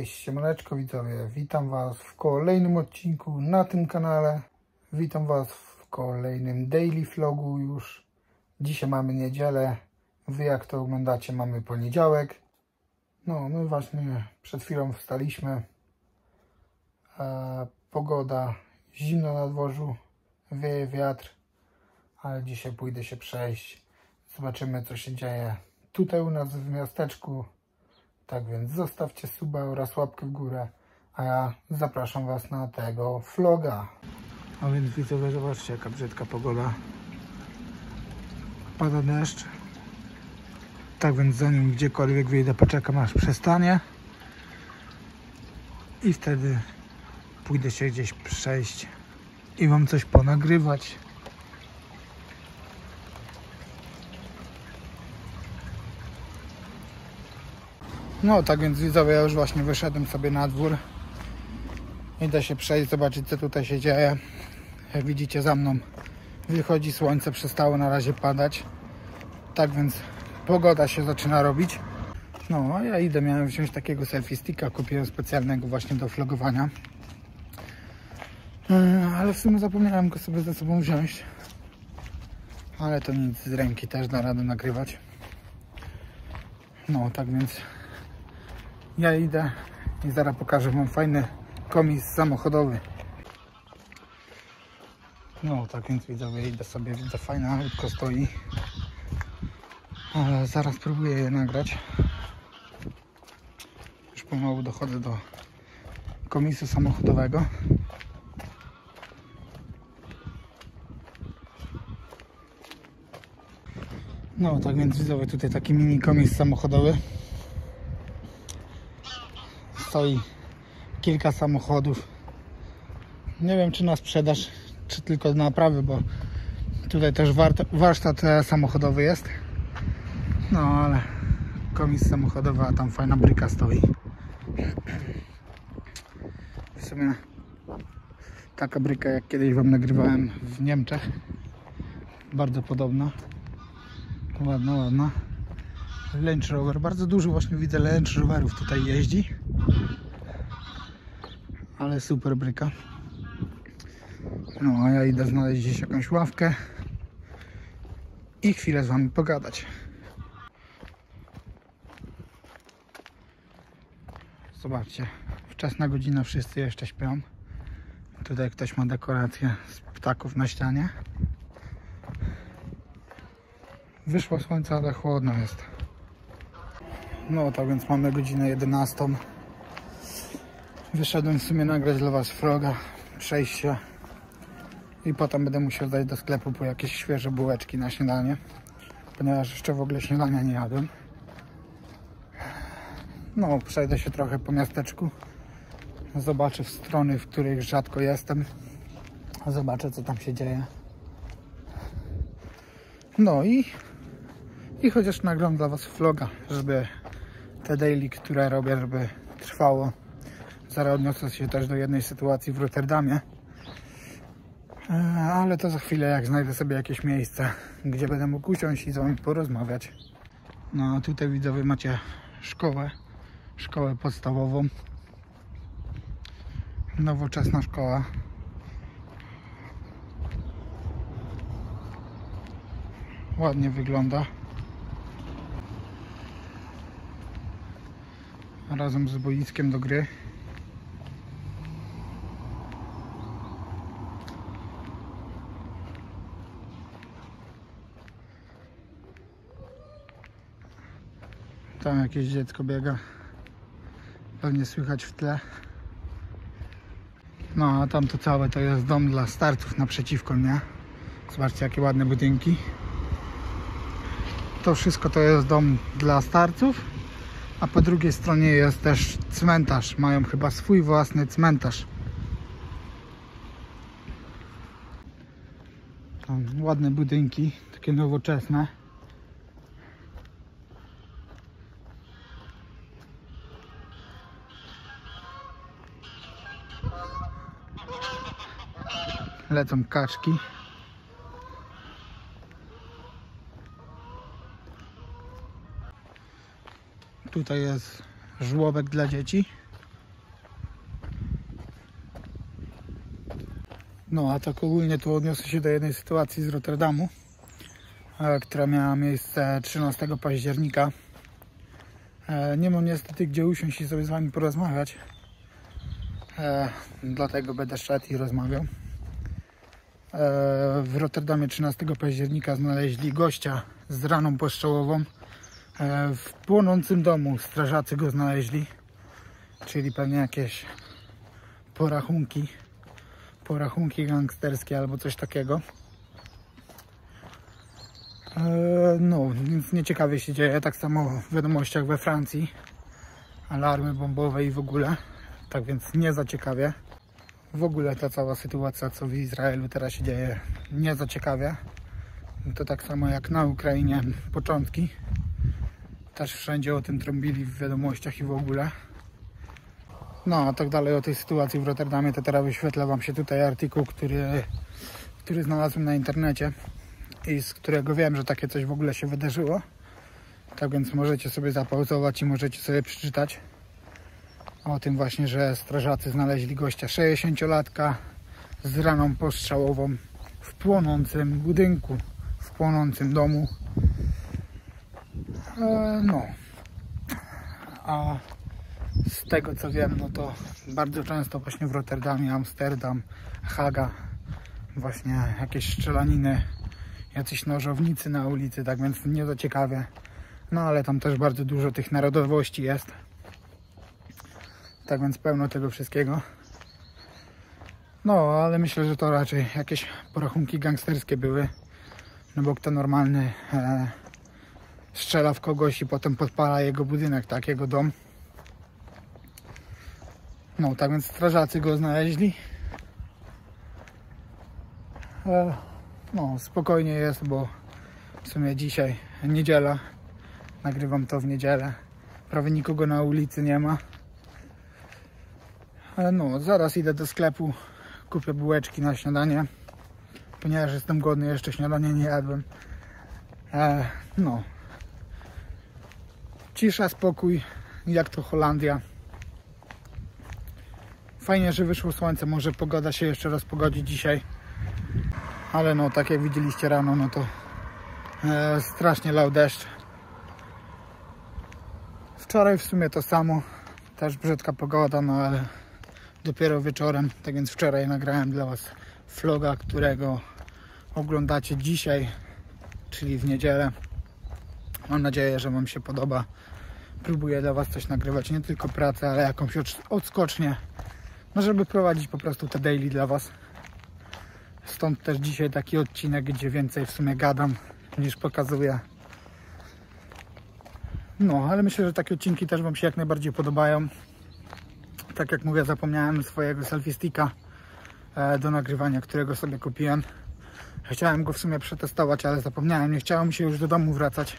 Cześć, siemaneczko widzowie, witam Was w kolejnym odcinku na tym kanale. Witam Was w kolejnym daily vlogu już. Dzisiaj mamy niedzielę, Wy jak to oglądacie mamy poniedziałek. No, my właśnie przed chwilą wstaliśmy. Pogoda, zimno na dworzu, wieje wiatr, ale dzisiaj pójdę się przejść. Zobaczymy co się dzieje tutaj u nas w miasteczku. Tak więc zostawcie suba oraz łapkę w górę, a ja zapraszam Was na tego vloga. A więc widzowie, zobaczcie jaka brzydka pogoda. Pada deszcz. Tak więc zanim gdziekolwiek wyjdę, poczekam aż przestanie. I wtedy pójdę się gdzieś przejść i Wam coś ponagrywać. No tak więc widzowie, ja już właśnie wyszedłem sobie na dwór. Idę się przejść, zobaczyć co tutaj się dzieje. Jak widzicie za mną wychodzi słońce, przestało na razie padać. Tak więc pogoda się zaczyna robić. No a ja idę, miałem wziąć takiego selfie sticka, kupiłem specjalnego właśnie do vlogowania. Ale w sumie zapomniałem go sobie ze sobą wziąć. Ale to nic, z ręki też da radę nagrywać. No tak więc ja idę i zaraz pokażę Wam fajny komis samochodowy. No tak więc widzowie, idę sobie, widzę fajne autko stoi. Ale zaraz próbuję je nagrać. Już pomału dochodzę do komisu samochodowego. No tak więc widzowie, tutaj taki mini komis samochodowy. Stoi kilka samochodów. Nie wiem czy na sprzedaż, czy tylko na naprawy, bo tutaj też warsztat samochodowy jest. No ale komis samochodowy, a tam fajna bryka stoi. W sumie taka bryka jak kiedyś Wam nagrywałem w Niemczech. Bardzo podobna. Ładna, ładna. Range Rover, bardzo dużo właśnie widzę Range Roverów tutaj jeździ. Ale super bryka. No a ja idę znaleźć gdzieś jakąś ławkę i chwilę z Wami pogadać. Zobaczcie, wczesna godzina, wszyscy jeszcze śpią. Tutaj ktoś ma dekorację z ptaków na ścianie. Wyszło słońce, ale chłodno jest. No tak więc mamy godzinę 11. Wyszedłem w sumie nagrać dla Was vloga, przejść się i potem będę musiał zajść do sklepu po jakieś świeże bułeczki na śniadanie, ponieważ jeszcze w ogóle śniadania nie jadłem. No, przejdę się trochę po miasteczku, zobaczę w strony, w których rzadko jestem, zobaczę co tam się dzieje. No i chociaż nagram dla Was vloga, żeby te daily, które robię, żeby trwało. Zaraz odniosę się też do jednej sytuacji w Rotterdamie. Ale to za chwilę, jak znajdę sobie jakieś miejsce, gdzie będę mógł usiąść i z Wami porozmawiać. No a tutaj widzowie macie szkołę podstawową. Nowoczesna szkoła. Ładnie wygląda. Razem z boiskiem do gry. Tam jakieś dziecko biega. Pewnie słychać w tle. No a tam to całe to jest dom dla starców naprzeciwko mnie. Zobaczcie jakie ładne budynki. To wszystko to jest dom dla starców. A po drugiej stronie jest też cmentarz. Mają chyba swój własny cmentarz. Tam ładne budynki, takie nowoczesne. Lecą kaczki. Tutaj jest żłobek dla dzieci. No a tak ogólnie tu odniosę się do jednej sytuacji z Rotterdamu, która miała miejsce 13 października. Nie mam niestety gdzie usiąść i sobie z Wami porozmawiać, dlatego będę szedł i rozmawiał. W Rotterdamie 13 października znaleźli gościa z raną postrzołową. W płonącym domu strażacy go znaleźli, czyli pewnie jakieś porachunki gangsterskie albo coś takiego. No, więc nieciekawie się dzieje, tak samo w wiadomościach we Francji, alarmy bombowe i w ogóle, tak więc nie za ciekawie. W ogóle ta cała sytuacja, co w Izraelu teraz się dzieje, nie za ciekawie. To tak samo jak na Ukrainie początki, też wszędzie o tym trąbili w wiadomościach i w ogóle. No a tak dalej o tej sytuacji w Rotterdamie, to teraz wyświetlę Wam się tutaj artykuł, który znalazłem na internecie i z którego wiem, że takie coś w ogóle się wydarzyło. Tak więc możecie sobie zapauzować i możecie sobie przeczytać o tym właśnie, że strażacy znaleźli gościa 60-latka z raną postrzałową w płonącym budynku, w płonącym domu. No, a z tego co wiem, no to bardzo często właśnie w Rotterdamie, Amsterdam, Haga, właśnie jakieś strzelaniny, jacyś nożownicy na ulicy, tak więc nie za ciekawie. No ale tam też bardzo dużo tych narodowości jest. Tak więc pełno tego wszystkiego. No, ale myślę, że to raczej jakieś porachunki gangsterskie były. No bo kto normalny strzela w kogoś i potem podpala jego budynek, tak, jego dom. No, tak więc strażacy go znaleźli. No, spokojnie jest, bo w sumie dzisiaj niedziela. Nagrywam to w niedzielę. Prawie nikogo na ulicy nie ma. No, zaraz idę do sklepu, kupię bułeczki na śniadanie, ponieważ jestem głodny, jeszcze śniadania nie jadłem. No, cisza, spokój, jak to Holandia. Fajnie, że wyszło słońce, może pogoda się jeszcze raz pogodzi dzisiaj. Ale no, tak jak widzieliście rano, no to strasznie lał deszcz. Wczoraj w sumie to samo, też brzydka pogoda, no ale dopiero wieczorem, tak więc wczoraj nagrałem dla Was vloga, którego oglądacie dzisiaj, czyli w niedzielę. Mam nadzieję, że Wam się podoba. Próbuję dla Was coś nagrywać, nie tylko pracę, ale jakąś odskocznię, no żeby prowadzić po prostu te daily dla Was. Stąd też dzisiaj taki odcinek, gdzie więcej w sumie gadam niż pokazuję. No, ale myślę, że takie odcinki też Wam się jak najbardziej podobają. Tak jak mówię, zapomniałem swojego selfie sticka do nagrywania, którego sobie kupiłem. Chciałem go w sumie przetestować, ale zapomniałem, nie chciało mi się już do domu wracać.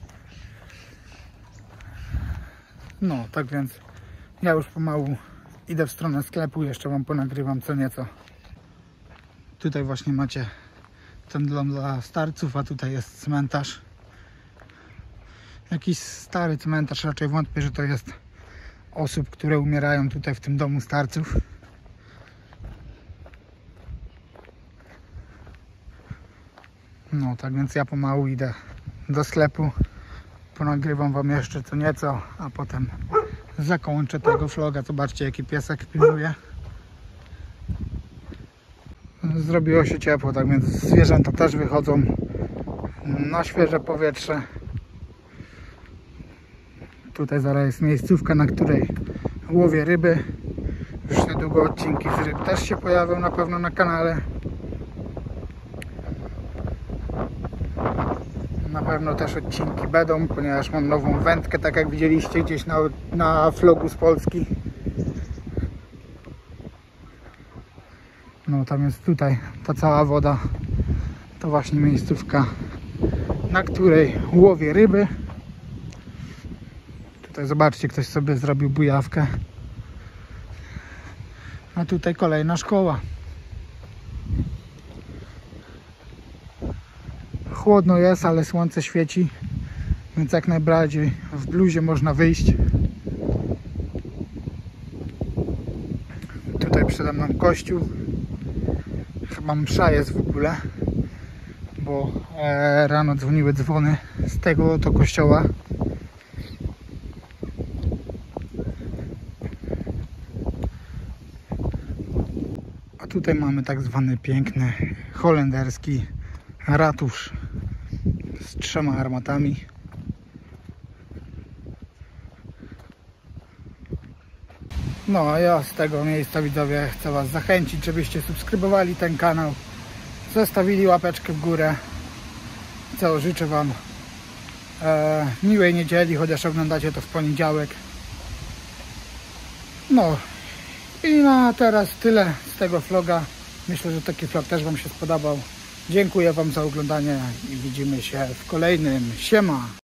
No, tak więc ja już pomału idę w stronę sklepu, jeszcze Wam ponagrywam co nieco. Tutaj właśnie macie ten dom dla starców, a tutaj jest cmentarz. Jakiś stary cmentarz, raczej wątpię, że to jest osób, które umierają tutaj w tym domu starców. No, tak więc ja pomału idę do sklepu, ponagrywam Wam jeszcze co nieco, a potem zakończę tego vloga. Zobaczcie, jaki piesek pilnuje. Zrobiło się ciepło, tak więc zwierzęta też wychodzą na świeże powietrze. Tutaj zaraz jest miejscówka, na której łowię ryby. Już niedługo odcinki z ryb też się pojawią na pewno na kanale. Na pewno też odcinki będą, ponieważ mam nową wędkę, tak jak widzieliście gdzieś na vlogu z Polski. No tam jest tutaj ta cała woda. To właśnie miejscówka, na której łowię ryby. Tutaj zobaczcie, ktoś sobie zrobił bujawkę. A tutaj kolejna szkoła. Chłodno jest, ale słońce świeci, więc jak najbardziej w bluzie można wyjść. Tutaj przede mną kościół. Chyba msza jest w ogóle, bo rano dzwoniły dzwony z tego oto kościoła. A tutaj mamy tak zwany piękny holenderski ratusz z 3 armatami. No a ja z tego miejsca, widzowie, chcę Was zachęcić, żebyście subskrybowali ten kanał, zostawili łapeczkę w górę. Co, życzę Wam miłej niedzieli, chociaż oglądacie to w poniedziałek. No i na teraz tyle z tego vloga. Myślę, że taki vlog też Wam się spodobał. Dziękuję Wam za oglądanie i widzimy się w kolejnym. Siema!